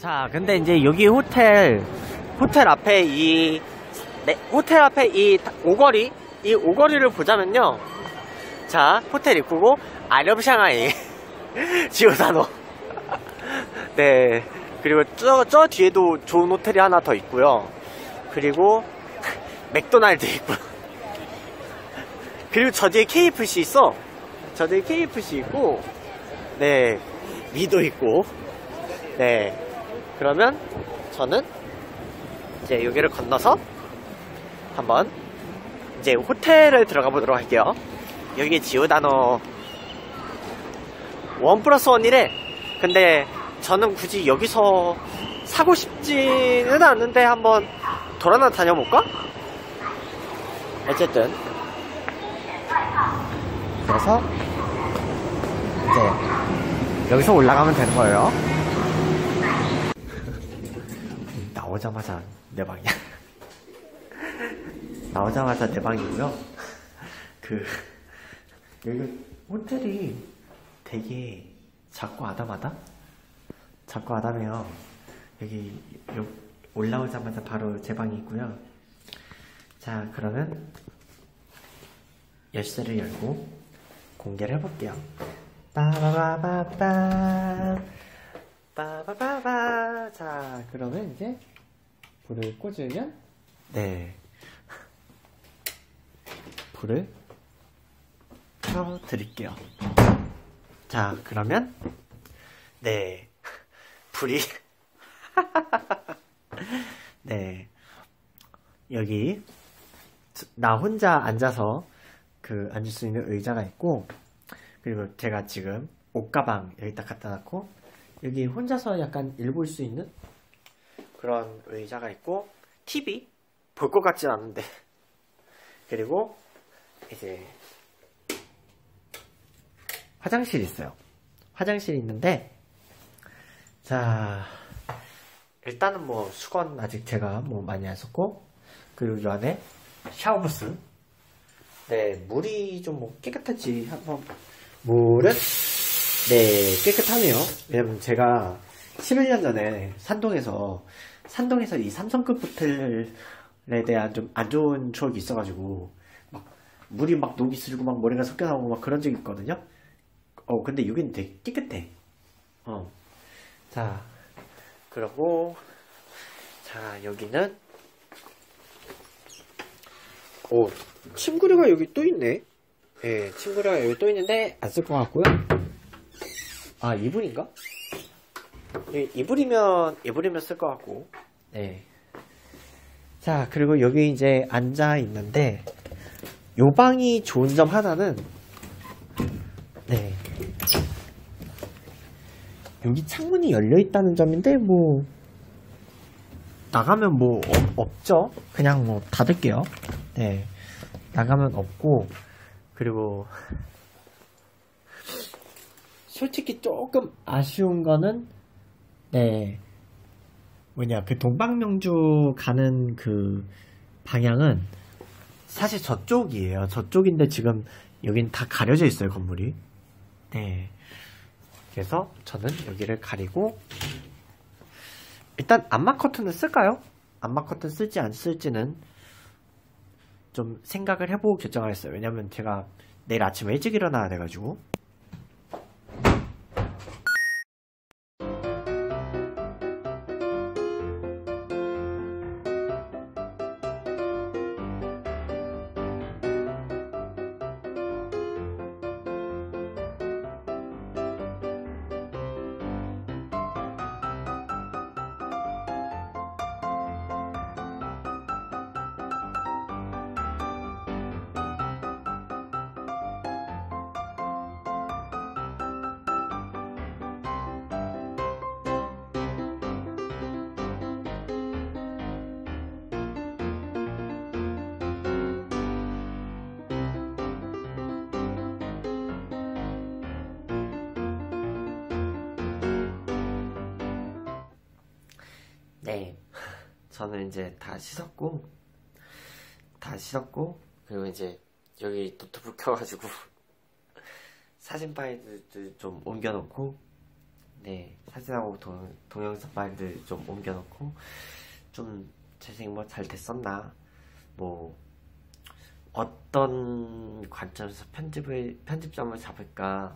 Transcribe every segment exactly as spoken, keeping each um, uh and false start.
자, 근데 이제 여기 호텔, 호텔 앞에 이, 네, 호텔 앞에 이 오거리, 이 오거리를 보자면요. 자, 호텔 입구고, 아렵샹하이, 지오다노. 네, 그리고 저, 저 뒤에도 좋은 호텔이 하나 더 있고요. 그리고, 맥도날드 있고. 그리고 저 뒤에 케이에프씨 있어. 저 뒤에 케이에프씨 있고, 네, 미도 있고, 네. 그러면 저는 이제 여기를 건너서 한번 이제 호텔을 들어가 보도록 할게요. 여기 지오다노 원 플러스 원이래. 근데 저는 굳이 여기서 사고 싶지는 않은데 한번 돌아나 다녀볼까? 어쨌든 그래서 이제 여기서 올라가면 되는 거예요. 나오자마자 내 방이야. 나오자마자 내 방이고요. 그 여기 호텔이 되게 작고 아담하다? 작고 아담해요. 여기 요, 올라오자마자 바로 제 방이 있고요. 자, 그러면 열쇠를 열고 공개를 해볼게요. 빠바바바빠 빠바바바. 자, 그러면 이제 불을 꽂으면, 네, 불을 켜 드릴게요. 자, 그러면 네, 불이 네, 여기 나 혼자 앉아서 그 앉을 수 있는 의자가 있고, 그리고 제가 지금 옷가방 여기다 갖다 놨고, 여기 혼자서 약간 일 볼 수 있는 그런 의자가 있고, 티비 볼 것 같진 않은데. 그리고 이제 화장실이 있어요. 화장실이 있는데, 자, 일단은 뭐 수건 아직 제가 뭐 많이 안 썼고, 그리고 이 안에 샤워부스. 네, 물이 좀 뭐 깨끗하지. 한번 물은 네, 깨끗하네요. 왜냐면 제가 십일 년 전에 산동에서 산동에서 이 삼성급 호텔에 대한 좀 안 좋은 추억이 있어가지고 막 물이 막 녹이 슬고 막 모래가 섞여 나오고 막 그런 적이 있거든요. 어, 근데 여기는 되게 깨끗해. 어. 자, 그러고 자, 여기는 오, 침구류가 여기 또 있네. 예, 네, 침구류가 여기 또 있는데 안 쓸 것 같고요. 아, 이불인가? 예, 이불이면 이불이면 쓸 것 같고. 네. 자, 그리고 여기 이제 앉아 있는데, 요 방이 좋은 점 하나는, 네, 여기 창문이 열려 있다는 점인데, 뭐 나가면 뭐 어, 없죠. 그냥 뭐 닫을게요. 네, 나가면 없고, 그리고 솔직히 조금 아쉬운 거는, 네, 뭐냐, 그 동방명주 가는 그 방향은 사실 저쪽이에요. 저쪽인데 지금 여긴 다 가려져 있어요, 건물이. 네. 그래서 저는 여기를 가리고, 일단 암막 커튼을 쓸까요? 암막 커튼 쓸지 안 쓸지는 좀 생각을 해보고 결정하겠어요. 왜냐면 제가 내일 아침에 일찍 일어나야 돼가지고. 네, 저는 이제 다 씻었고, 다 씻었고, 그리고 이제 여기 노트북 켜가지고 사진 파일들 좀 옮겨놓고, 네, 사진하고 동, 동영상 파일들 좀 옮겨놓고 좀 재생 뭐 잘 됐었나, 뭐 어떤 관점에서 편집을 편집점을 잡을까,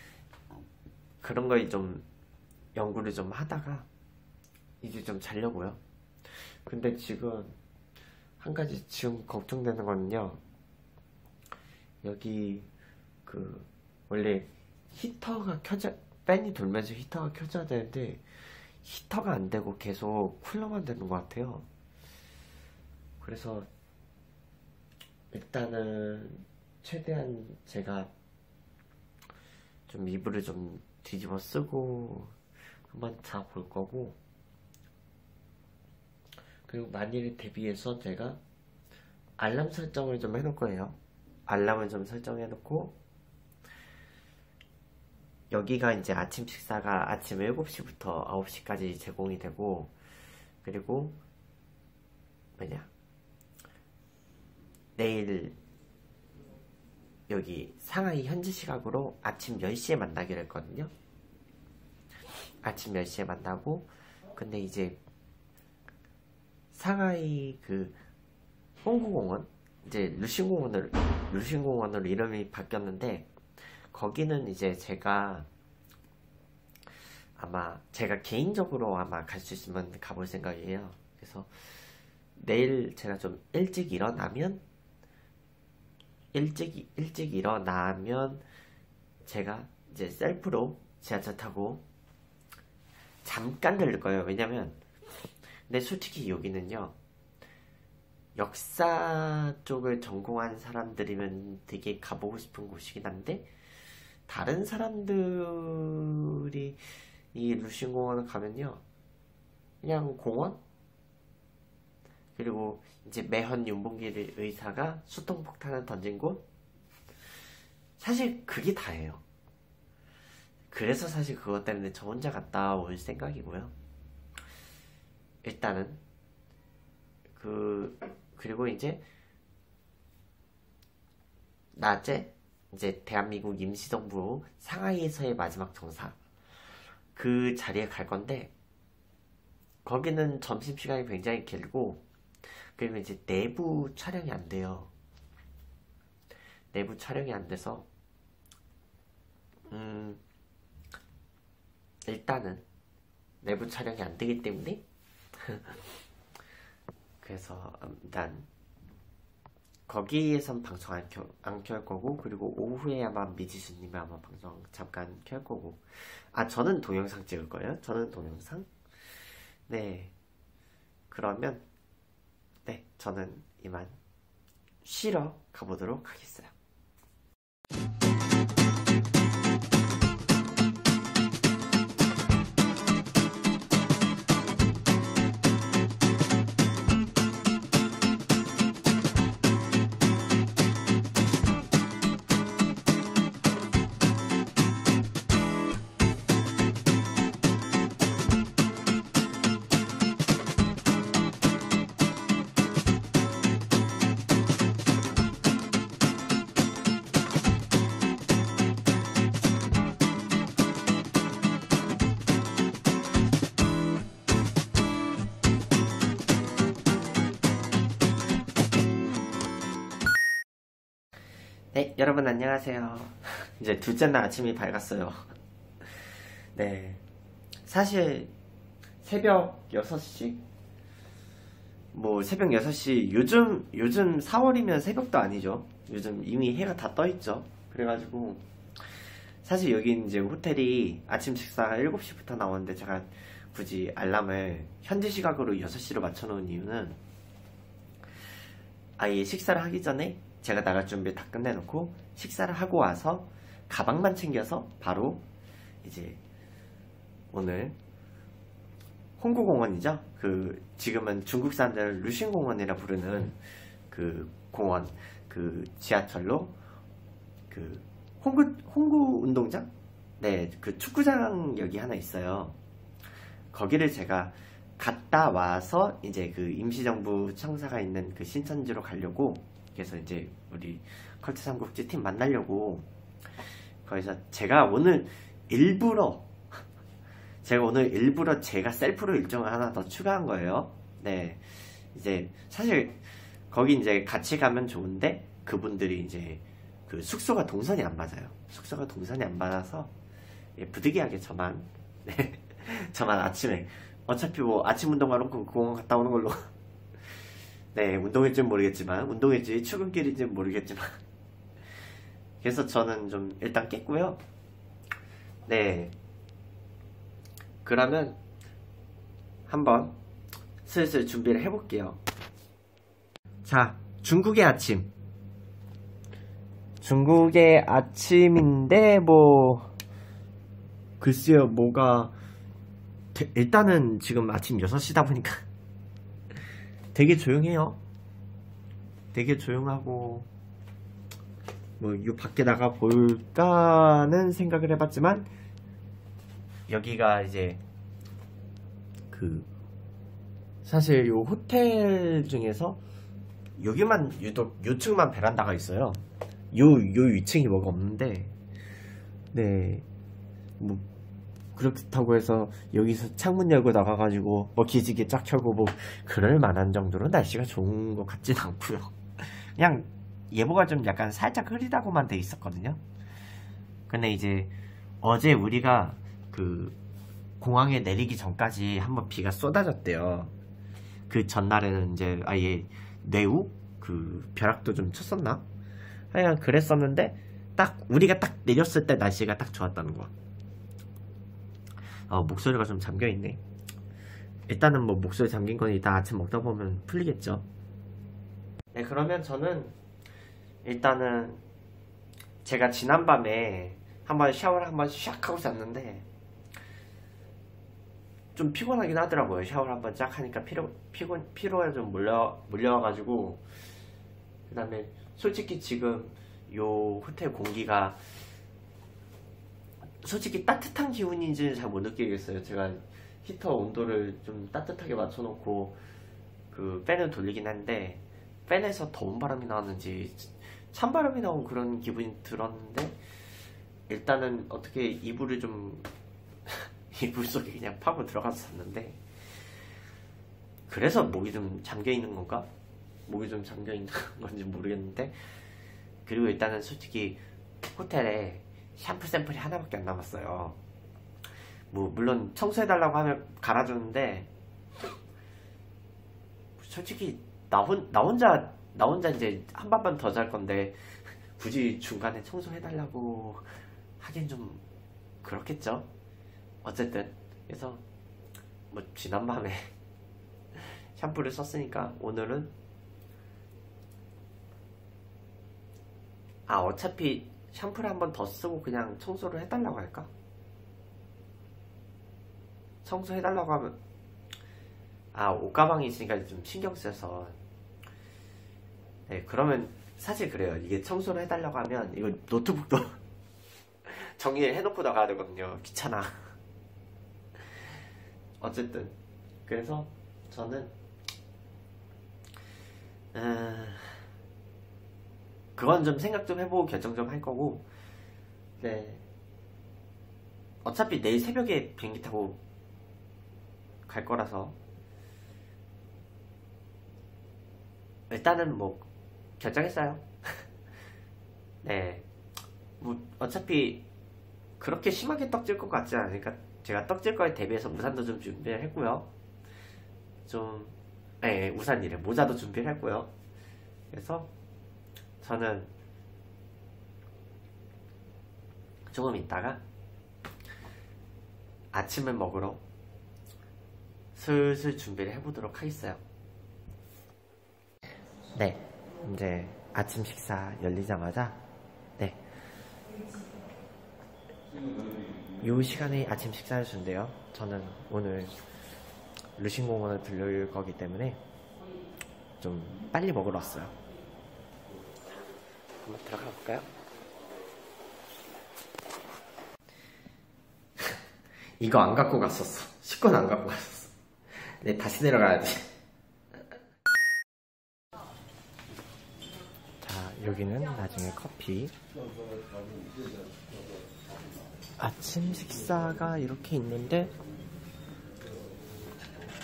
그런 거에 좀 연구를 좀 하다가 이제 좀 자려고요. 근데 지금 한 가지 지금 걱정되는 거는요, 여기 그 원래 히터가 켜져, 팬이 돌면서 히터가 켜져야 되는데 히터가 안 되고 계속 쿨러만 되는 것 같아요. 그래서 일단은 최대한 제가 좀 이불을 좀 뒤집어 쓰고 한번 자 볼 거고, 그리고 만일에 대비해서 제가 알람 설정을 좀 해놓을 거예요. 알람을 좀 설정해 놓고, 여기가 이제 아침 식사가 아침 일곱 시부터 아홉 시까지 제공이 되고, 그리고 뭐냐, 내일 여기 상하이 현지 시각으로 아침 열 시에 만나기로 했거든요. 아침 열 시에 만나고, 근데 이제 상하이 그 홍구공원, 이제 루신공원으로 루신공원으로 이름이 바뀌었는데, 거기는 이제 제가 아마 제가 개인적으로 아마 갈 수 있으면 가볼 생각이에요. 그래서 내일 제가 좀 일찍 일어나면 일찍 일찍 일어나면 제가 이제 셀프로 지하철 타고 잠깐 들릴 거예요. 왜냐면 근데 솔직히 여기는요, 역사 쪽을 전공한 사람들이면 되게 가보고 싶은 곳이긴 한데, 다른 사람들이 이 루신공원을 가면요, 그냥 공원? 그리고 이제 매헌 윤봉길 의사가 수통폭탄을 던진 곳? 사실 그게 다예요. 그래서 사실 그것 때문에 저 혼자 갔다 올 생각이고요. 일단은 그 그리고 이제 낮에 이제 대한민국 임시정부 상하이에서의 마지막 정사, 그 자리에 갈 건데, 거기는 점심시간이 굉장히 길고, 그리고 이제 내부 촬영이 안 돼요. 내부 촬영이 안 돼서 음 일단은 내부 촬영이 안 되기 때문에 그래서 일단 거기에선 방송 안 켤 안 켤 거고, 그리고 오후에 아마 미지수님이 아마 방송 잠깐 켤 거고, 아 저는 동영상 찍을 거예요. 저는 동영상. 네, 그러면 네, 저는 이만 쉬러 가보도록 하겠어요. 네, 여러분 안녕하세요. 이제 둘째 날 아침이 밝았어요. 네, 사실 새벽 여섯 시? 뭐 새벽 여섯 시, 요즘 요즘 사월이면 새벽도 아니죠. 요즘 이미 해가 다 떠있죠. 그래가지고 사실 여기 이제 호텔이 아침 식사가 일곱 시부터 나오는데, 제가 굳이 알람을 현지 시각으로 여섯 시로 맞춰놓은 이유는, 아예 식사를 하기 전에 제가 나갈 준비 다 끝내놓고 식사를 하고 와서 가방만 챙겨서 바로 이제 오늘 홍구공원이죠. 그 지금은 중국 사람들 루신공원이라 부르는 그 공원, 그 지하철로 그 홍구 홍구 운동장? 네, 그 축구장역이 하나 있어요. 거기를 제가 갔다 와서 이제 그 임시정부 청사가 있는 그 신천지로 가려고, 그래서 이제 우리 컬트 삼국지 팀 만나려고, 거기서 제가 오늘 일부러 제가 오늘 일부러 제가 셀프로 일정을 하나 더 추가한 거예요. 네, 이제 사실 거기 이제 같이 가면 좋은데 그분들이 이제 그 숙소가 동선이 안 맞아요. 숙소가 동선이 안 맞아서 예, 부득이하게 저만 네, 저만 아침에 어차피 뭐 아침 운동하러 공원 갔다 오는 걸로 네, 운동일지는 모르겠지만 운동일지 출근길인지는 모르겠지만 그래서 저는 좀 일단 깼고요. 네, 그러면 한번 슬슬 준비를 해볼게요. 자, 중국의 아침. 중국의 아침인데 뭐 글쎄요, 뭐가 되, 일단은 지금 아침 여섯 시다 보니까 되게 조용해요. 되게 조용하고 뭐 이 밖에 나가 볼까는 생각을 해봤지만 여기가 이제 그 사실 요 호텔 중에서 여기만 유독 요층만 베란다가 있어요. 요, 요 위층이 뭐가 없는데 네, 뭐 그렇다고 해서 여기서 창문 열고 나가가지고 뭐 기지개 쫙 켜고 뭐 그럴 만한 정도로 날씨가 좋은 것 같진 않고요. 그냥 예보가 좀 약간 살짝 흐리다고만 돼 있었거든요. 근데 이제 어제 우리가 그 공항에 내리기 전까지 한번 비가 쏟아졌대요. 그 전날에는 이제 아예 뇌우 그 벼락도 좀 쳤었나? 하여간 그랬었는데 딱 우리가 딱 내렸을 때 날씨가 딱 좋았다는 거. 어, 목소리가 좀 잠겨있네. 일단은 뭐 목소리 잠긴 건 이따 아침 먹다 보면 풀리겠죠. 네, 그러면 저는 일단은 제가 지난밤에 한번 샤워를 한번 샥 하고 잤는데 좀 피곤하긴 하더라고요. 샤워를 한번 쫙 하니까 피로, 피곤, 피로에 좀 몰려, 몰려와가지고 그 다음에 솔직히 지금 요 호텔 공기가 솔직히 따뜻한 기운인지는 잘 못 느끼겠어요. 제가 히터 온도를 좀 따뜻하게 맞춰놓고 그 팬을 돌리긴 한데 팬에서 더운 바람이 나왔는지 찬바람이 나온 그런 기분이 들었는데 일단은 어떻게 이불을 좀 이불 속에 그냥 파고 들어가서 잤는데 그래서 목이 좀 잠겨있는 건가? 목이 좀 잠겨있는 건지 모르겠는데 그리고 일단은 솔직히 호텔에 샴푸 샘플이 하나밖에 안 남았어요. 뭐 물론 청소해달라고 하면 갈아주는데 솔직히 나, 혼, 나 혼자 나 혼자 이제 한 밤만 더 잘 건데 굳이 중간에 청소해달라고 하긴 좀 그렇겠죠. 어쨌든 그래서 뭐 지난밤에 샴푸를 썼으니까 오늘은 아 어차피 샴푸를 한 번 더 쓰고 그냥 청소를 해달라고 할까? 청소해달라고 하면 아 옷가방이 있으니까 좀 신경 쓰여서 네, 그러면 사실 그래요. 이게 청소를 해달라고 하면 이거 노트북도 정리를 해놓고 나가야 되거든요. 귀찮아. 어쨌든 그래서 저는 음, 그건 좀 생각 좀 해보고 결정 좀 할 거고 네 어차피 내일 새벽에 비행기 타고 갈 거라서 일단은 뭐 결정했어요. 네, 뭐 어차피 그렇게 심하게 떡질 것 같지 않으니까 제가 떡질 거에 대비해서 우산도 좀 준비를 했고요. 좀, 네, 우산이래. 모자도 준비를 했고요. 그래서 저는 조금 있다가 아침을 먹으러 슬슬 준비를 해보도록 하겠어요. 네, 이제 아침 식사 열리자마자 네, 이 시간에 아침 식사를 준대요. 저는 오늘 르신공원을 들릴 거기 때문에 좀 빨리 먹으러 왔어요. 한번 들어가 볼까요? 이거 안 갖고 갔었어. 식권 안 갖고 갔었어. 네, 다시 내려가야 돼. 자, 여기는 나중에 커피. 아침 식사가 이렇게 있는데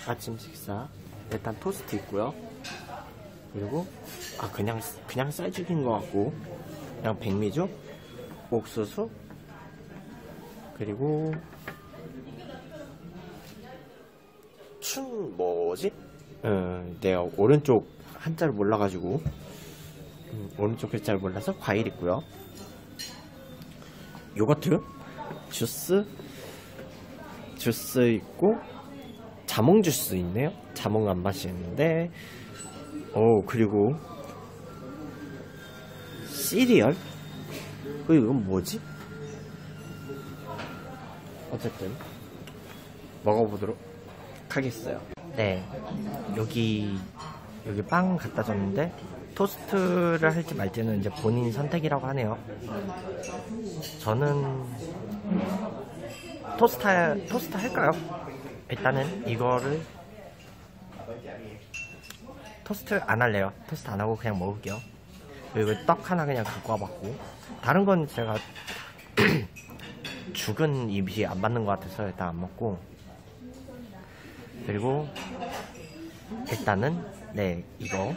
아침 식사 일단 토스트 있고요. 그리고 아 그냥 그냥 쌀죽인 것 같고 그냥 백미죽, 옥수수, 그리고 춘 뭐지? 음, 내가 오른쪽 한자를 몰라가지고 음, 오른쪽 글자를 몰라서 과일 있고요. 요거트, 주스, 주스 있고 자몽 주스 있네요. 자몽 안 마시는데, 오 그리고 시리얼? 그리고 이건 뭐지? 어쨌든 먹어보도록 하겠어요. 네, 여기 여기 빵 갖다 줬는데 토스트를 할지 말지는 이제 본인 선택이라고 하네요. 저는 토스트 토스트 할까요? 일단은 이거를 토스트 안 할래요. 토스트 안 하고 그냥 먹을게요. 그리고 떡 하나 그냥 갖고 와봤고, 다른 건 제가 죽은 입이 안 맞는 것 같아서 일단 안 먹고, 그리고 일단은 네 이거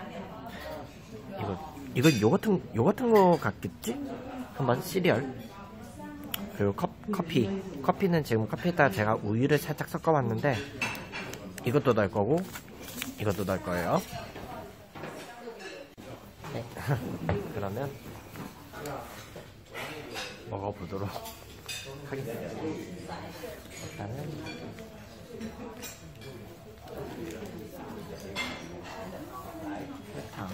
이거 이거 요거트 요거트인 거 같겠지? 한번 시리얼, 그리고 컵, 커피 커피는 지금 커피에다가 제가 우유를 살짝 섞어봤는데 이것도 넣을 거고 이것도 넣을 거예요. 네. 그러면 먹어보도록 하겠습니다. 일단은 설탕,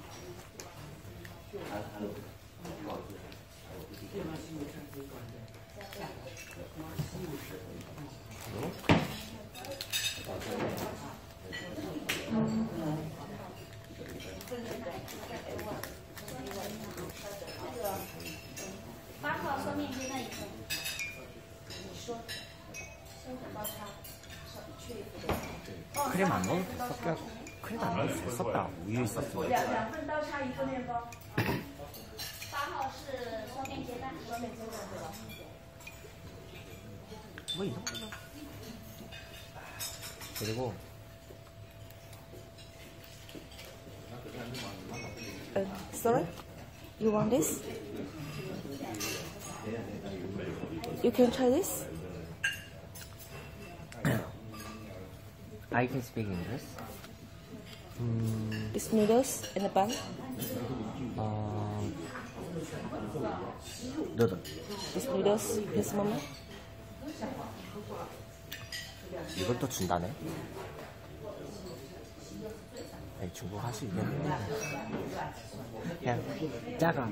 크림 안 넣어도 됐었다. 크림 안 넣어도 됐었다. 우유 있었으면. 뭐 이 정도면. 그리고 Uh, sorry? You want this? You can try this? I can speak English. 음, This noodles in the pan. 어, 너도 This noodles, this moment. 이걸 또 준다네. 아니, 중국 할 수 있겠네. 그냥 작아.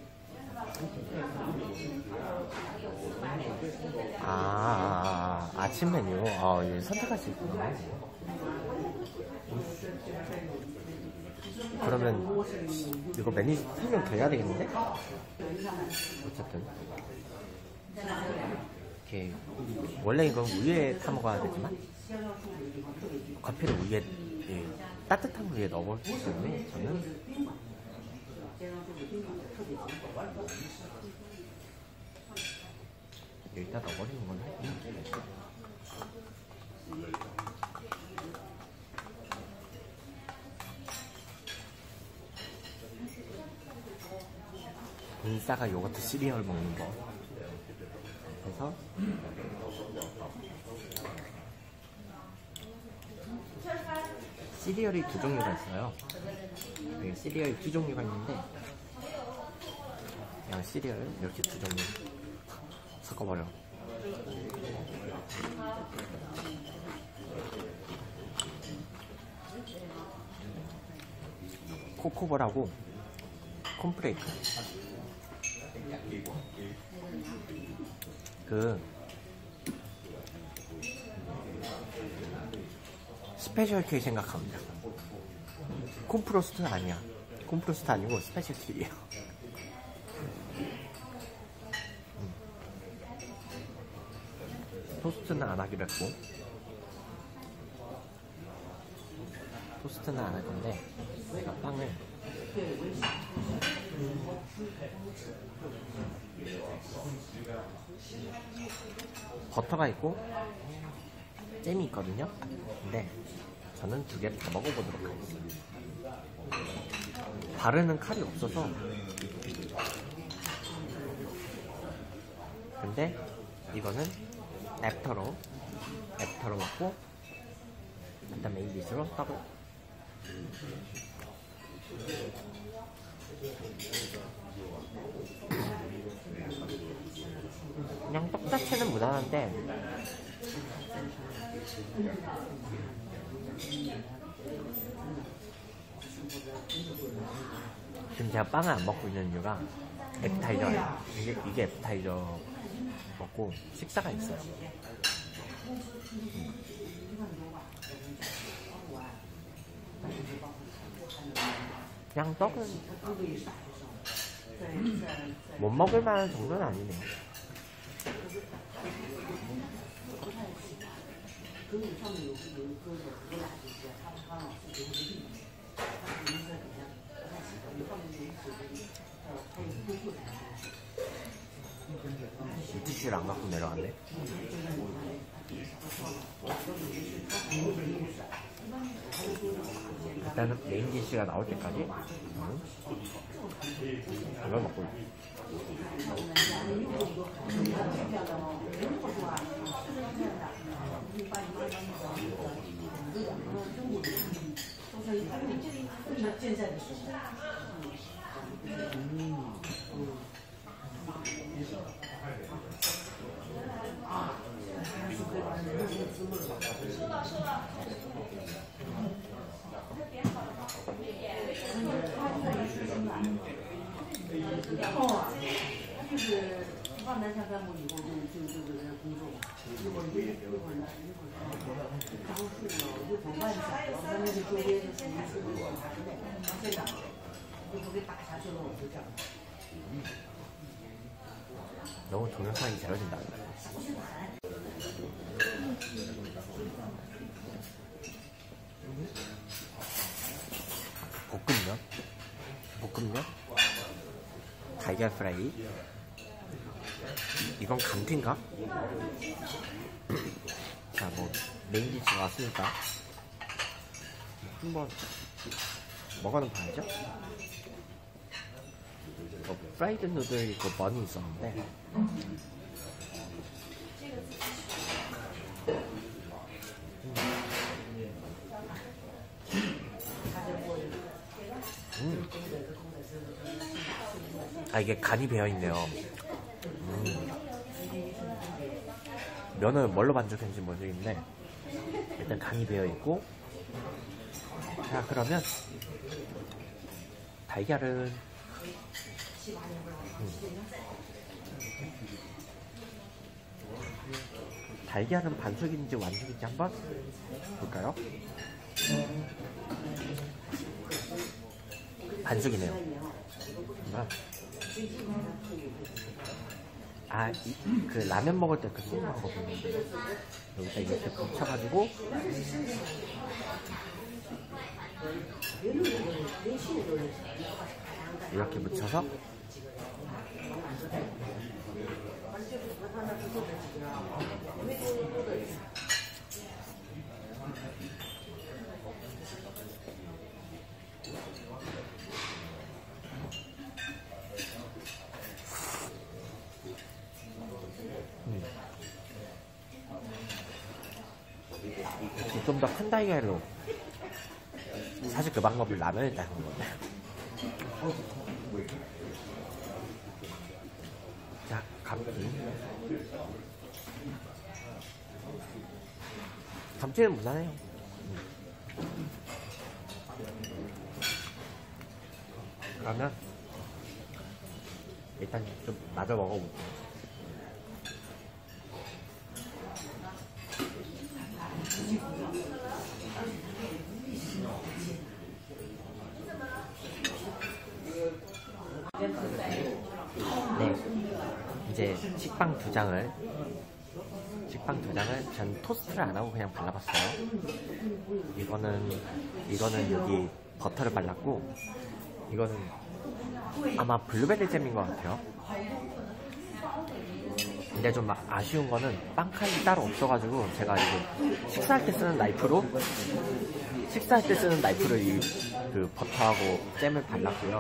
아, 아, 아 아침 메뉴. 아, 예, 선택할 수 있구나. 그러면 이거 메뉴 설명 더 해야 되겠는데? 어쨌든 이렇게 원래 이건 우유에 타 먹어야 되지만 커피를 우유에, 예, 따뜻한 우유에 넣어보기 때문에 저는 여기다 넣어버리는 걸로 할게요. 은싸가 요거트 시리얼 먹는 거. 그래서 시리얼이 두 종류가 있어요. 여기 시리얼 두 종류가 있는데 그냥 시리얼 이렇게 두 종류 섞어버려. 코코볼하고 콘프레이크, 그 스페셜 K 생각합니다. 콘프로스트는 아니야. 콘프로스트 아니고 스페셜 K예요. 음. 토스트는 안 하기로 했고, 토스트는 안 할 건데 내가 빵을 버터가 있고 잼이 있거든요. 근데 저는 두 개를 다 먹어보도록 하겠습니다. 바르는 칼이 없어서. 근데 이거는 애프터로 애프터로 먹고 일단 메인 디시로 따고. 그냥 떡 자체는 무난한데 지금 제가 빵을 안 먹고 있는 이유가 애프타이저예요. 이게, 이게 애프타이저 먹고 식사가 있어요. 음. 그냥 떡은 못 먹을 만한 정도는 아니네요. 티슈를 안 갖고 내려갔네. 일단은 메인 디쉬가 나올 때까지 음. 이걸 먹고 있어. 너무 동영상이 잘해진다. 볶음면, 볶음면, 달걀 프라이. 이건 감튀인가? 자, 뭐 메인 디시가 왔으니까 한번 먹어는 봐야죠. 뭐 프라이드 누들 있고 버니 있었는데 음. 아, 이게 간이 배어있네요. 음. 면은 뭘로 반죽했는지 모르겠는데 일단 간이 배어있고. 자, 그러면 달걀은 음. 달걀은 반숙인지 완숙인지 한번 볼까요? 반숙이네요. 아, 이, 그 라면 먹을 때 그 소금 거 보는데 여기다 이렇게 붙여가지고 이렇게 묻혀서 좀 더 큰 달걀로. 사실 그 방법을 라면에 따는 건데. 자, 감튀. 감튀는 무난해요. 그러면 일단 좀 마저 먹어볼게요. 네, 이제 식빵 두 장을 식빵 두 장을 전 토스트를 안 하고 그냥 발라봤어요. 이거는 이거는 여기 버터를 발랐고, 이거는 아마 블루베리 잼인 것 같아요. 근데 근데 좀 아쉬운 거는 빵칼이 따로 없어가지고 제가 이거 식사할 때 쓰는 나이프로 식사할 때 쓰는 나이프로 이 그 버터하고 잼을 발랐고요.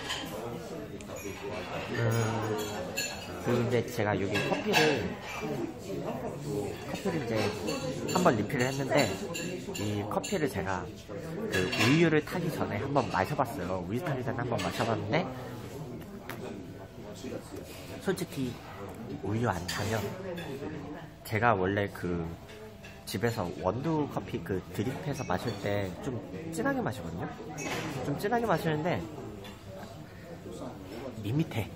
음, 그리고 이제 제가 여기 커피를 커피를 이제 한번 리필을 했는데 이 커피를 제가 그 우유를 타기 전에 한번 마셔봤어요. 우유 타기 전에 한번 마셔봤는데 솔직히 우유 안 타면 제가 원래 그 집에서 원두 커피 그 드립해서 마실 때 좀 진하게 마시거든요. 좀 진하게 마시는데 밋밋해.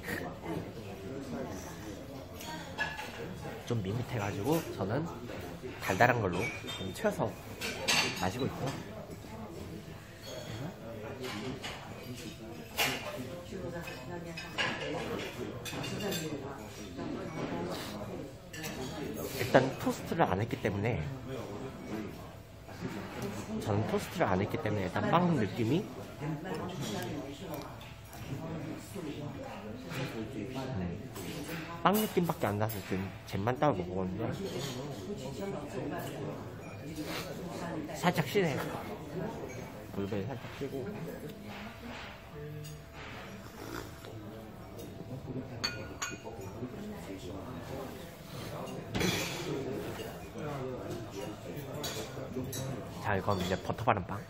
좀 밋밋해가지고 저는 달달한 걸로 좀 채워서 마시고 있고요. 일단 토스트를 안 했기 때문에 저는 토스트를 안 했기 때문에 일단 빵 느낌이 음, 빵 느낌밖에 안 나서 지금 잼만 따로 먹었는데 살짝 쉬네요. 물배에 살짝 쉬고 자, 이건 이제 버터 바른 빵.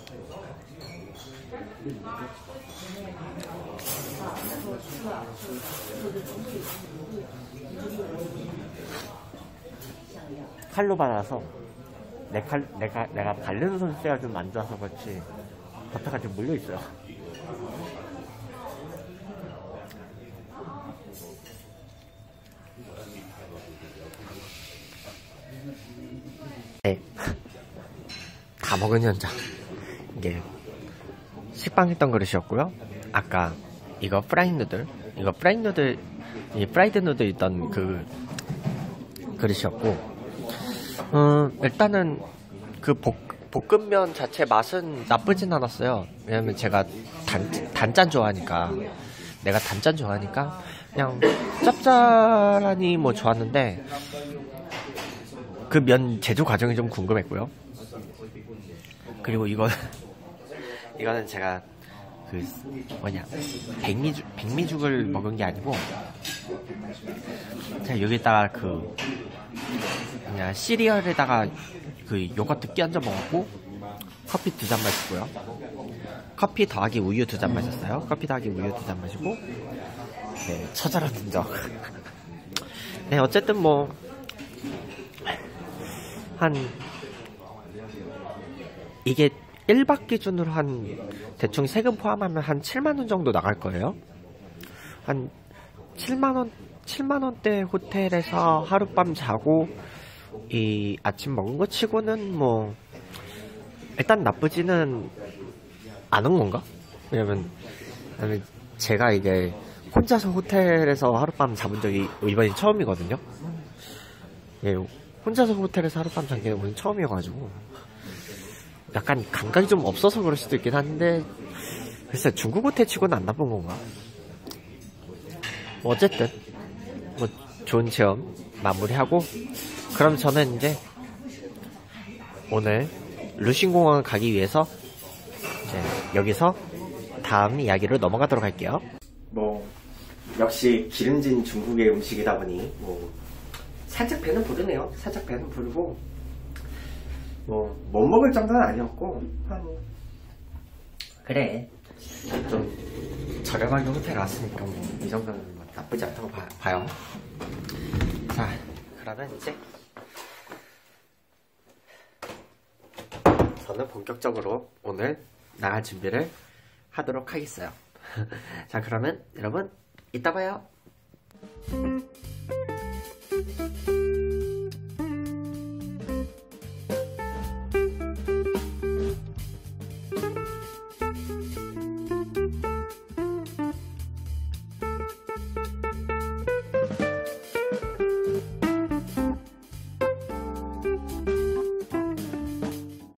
칼로 발라서 내 칼, 내가, 내가 바르는 손때가 좀 안 좋아서 그렇지 버터가 좀 물려있어요. 네. 다 먹은 현장. 이게 식빵 했던 그릇이었고요. 아까 이거 프라이 누들, 이거 프라이 누들, 이 프라이드 누들 있던 그 그릇이었고, 음, 일단은 그 볶, 볶음면 자체 맛은 나쁘진 않았어요. 왜냐면 제가 단, 단짠 좋아하니까, 내가 단짠 좋아하니까 그냥 짭짤하니 뭐 좋았는데 그 면 제조 과정이 좀 궁금했고요. 그리고 이거 이거는 제가 그 뭐냐 백미죽 백미죽을 먹은 게 아니고 제가 여기다가 그 그냥 시리얼에다가 그 요거트 끼얹어 먹었고 커피 두 잔 마시고요. 커피 더하기 우유 두 잔 마셨어요. 커피 더하기 우유 두 잔 마시고 네, 처절한 적. 네, 어쨌든 뭐 한 이게 일 박 기준으로 한 대충 세금 포함하면 한 칠만 원 정도 나갈 거예요. 한 칠만 원, 칠만 원대 호텔에서 하룻밤 자고 이 아침 먹은 거 치고는 뭐 일단 나쁘지는 않은 건가? 왜냐면, 왜냐면 제가 이게 혼자서 호텔에서 하룻밤 잡은 적이 이번이 처음이거든요. 예, 혼자서 호텔에서 하룻밤 잔 게 오늘 처음이어가지고 약간 감각이 좀 없어서 그럴 수도 있긴 한데 글쎄 중국 호텔 치고는 안 나쁜 건가? 뭐 어쨌든 뭐 좋은 체험 마무리하고 그럼 저는 이제 오늘 루싱공항을 가기 위해서 이제 여기서 다음 이야기로 넘어가도록 할게요. 뭐 역시 기름진 중국의 음식이다 보니 뭐 살짝 배는 부르네요. 살짝 배는 부르고 뭐 못 먹을 정도는 아니었고 한 그래 좀 저렴하게 호텔 왔으니까 뭐 이 정도는 뭐 나쁘지 않다고 봐, 봐요. 자 그러면 이제 저는 본격적으로 오늘 나갈 준비를 하도록 하겠어요. 자 그러면 여러분 이따 봐요.